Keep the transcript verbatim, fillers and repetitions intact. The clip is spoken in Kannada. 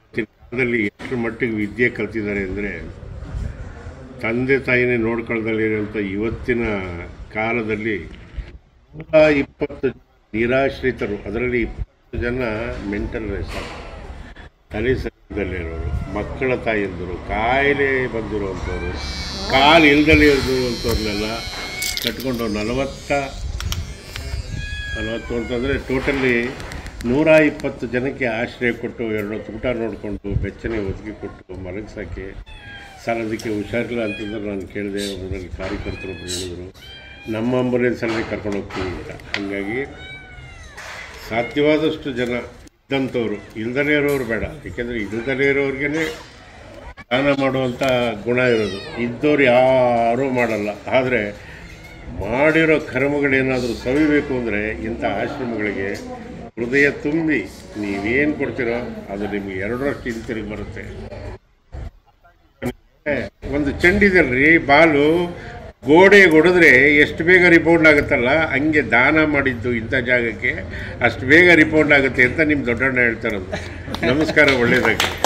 ಕಾಲದಲ್ಲಿ ಎಷ್ಟು ಮಟ್ಟಿಗೆ ವಿದ್ಯೆ ಕಲ್ತಿದ್ದಾರೆ ಅಂದರೆ ತಂದೆ ತಾಯಿನೇ ನೋಡ್ಕೊಳ್ಳದಲ್ಲಿರುವಂಥ ಇವತ್ತಿನ ಕಾಲದಲ್ಲಿ ನೂರ ಇಪ್ಪತ್ತು ಜನ ನಿರಾಶ್ರಿತರು, ಅದರಲ್ಲಿ ಇಪ್ಪತ್ತು ಜನ ಮೆಂಟಲ್ ರೆಸಾರ್ಟ್ ತಲೆ ಸರಿದಲ್ಲಿರೋರು, ಮಕ್ಕಳ ತಾಯಿಯಂದರು, ಕಾಯಿಲೆ ಬಂದಿರುವಂಥವ್ರು, ಕಾಲು ಇಲ್ದಲೇ ಇರುವಂಥವ್ರನ್ನೆಲ್ಲ ಕಟ್ಕೊಂಡು ನಲವತ್ತ ನಲವತ್ತು ಅಂತಂದರೆ ಟೋಟಲಿ ನೂರ ಇಪ್ಪತ್ತು ಜನಕ್ಕೆ ಆಶ್ರಯ ಕೊಟ್ಟು ಎರಡು ಹೊತ್ತು ಊಟ ನೋಡಿಕೊಂಡು ಬೆಚ್ಚನೆ ಒದಗಿ ಕೊಟ್ಟು ಮಲಗಿಸೋಕ್ಕೆ ಸರ್ ಅದಕ್ಕೆ ಹುಷಾರಿಲ್ಲ ಅಂತಂದ್ರೆ ನಾನು ಕೇಳಿದೆ. ಊರಲ್ಲಿ ಕಾರ್ಯಕರ್ತರು ಹೇಳಿದರು ನಮ್ಮ ಆಂಬುಲೆನ್ಸಲ್ಲಿ ಕರ್ಕೊಂಡು ಹೋಗ್ತೀವಿ ಅಂತ. ಹಾಗಾಗಿ ಸಾಧ್ಯವಾದಷ್ಟು ಜನ ಇದ್ದಂಥವ್ರು, ಇಲ್ದಲೇ ಇರೋರು ಬೇಡ, ಏಕೆಂದರೆ ಇಲ್ದಲೇ ಇರೋರಿಗೇ ದಾನ ಮಾಡುವಂಥ ಗುಣ ಇರೋದು, ಇದ್ದವ್ರು ಯಾರೂ ಮಾಡಲ್ಲ. ಆದರೆ ಮಾಡಿರೋ ಕರ್ಮಗಳೇನಾದರೂ ಸವಿಬೇಕು ಅಂದರೆ ಇಂಥ ಆಶ್ರಮಗಳಿಗೆ ಹೃದಯ ತುಂಬಿ ನೀವೇನು ಕೊಡ್ತೀರೋ ಅದು ನಿಮಗೆ ಎರಡರಷ್ಟು ಹಿಂತಿರುಗಿ ಬರುತ್ತೆ. ಒಂದು ಚೆಂಡಿದಲ್ರಿ ಬಾಲು ಗೋಡೆ ಹೊಡೆದ್ರೆ ಎಷ್ಟು ಬೇಗ ರಿಪೌಂಡ್ ಆಗುತ್ತಲ್ಲ, ಹಂಗೆ ದಾನ ಮಾಡಿದ್ದು ಇಂಥ ಜಾಗಕ್ಕೆ ಅಷ್ಟು ಬೇಗ ರಿಪೌಂಡ್ ಆಗುತ್ತೆ ಅಂತ ನಿಮ್ಮ ದೊಡ್ಡಣ್ಣ ಹೇಳ್ತಾರದು. ನಮಸ್ಕಾರ, ಒಳ್ಳೆಯದಾಗಿ.